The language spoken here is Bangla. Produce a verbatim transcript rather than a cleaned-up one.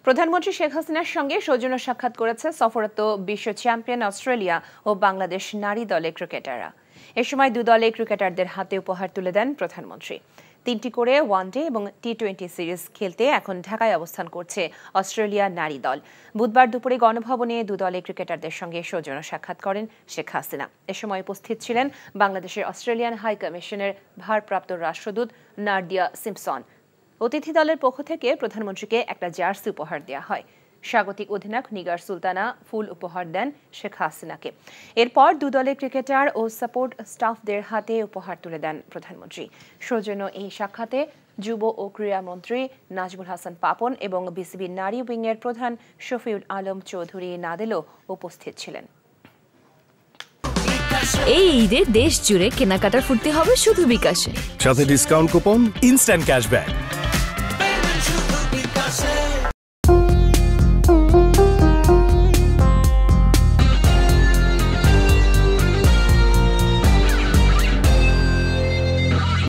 প্রধানমন্ত্রী শেখ হাসিনার সঙ্গে সৌজন্য সাক্ষাৎ করেছে সফররত বিশ্ব চ্যাম্পিয়ন অস্ট্রেলিয়া ও বাংলাদেশ নারী দলের ক্রিকেটাররা। এ সময় দু দলের ক্রিকেটারদের হাতে উপহার তুলে দেন প্রধানমন্ত্রী। তিনটি করে ওয়ানডে এবং টি টোয়েন্টি সিরিজ খেলতে এখন ঢাকায় অবস্থান করছে অস্ট্রেলিয়া নারী দল। বুধবার দুপুরে গণভবনে দু দলের ক্রিকেটারদের সঙ্গে সৌজন্য সাক্ষাৎ করেন শেখ হাসিনা। এ সময় উপস্থিত ছিলেন বাংলাদেশের অস্ট্রেলিয়ান হাই কমিশনের ভারপ্রাপ্ত রাষ্ট্রদূত নার্ডিয়া সিম্পসন। অতিথি দলের পক্ষ থেকে প্রধানমন্ত্রীকে একটা জার্সি উপহার দেওয়া হয়। স্বাগতিক অধিনায়ক নিগার সুলতানা ফুল উপহার দেন শেখ হাসিনাকে। এরপর দু দলের ক্রিকেটার ও সাপোর্ট স্টাফদের হাতে উপহার তুলে দেন প্রধানমন্ত্রী। সৌজন্য এই সাক্ষাতে যুব ও ক্রীড়ামন্ত্রী নাজমুল হাসান পাপন এবং বিসিবি নারী উইংয়ের প্রধান শফিউল আলম চৌধুরী নাদেলও উপস্থিত ছিলেন। এই ঈদে দেশ জুড়ে কেনাকাটার ফুর্তি হবে শুধু বিকাশে। সাথে ডিসকাউন্ট কুপন, ইনস্ট্যান্ট ক্যাশব্যাক।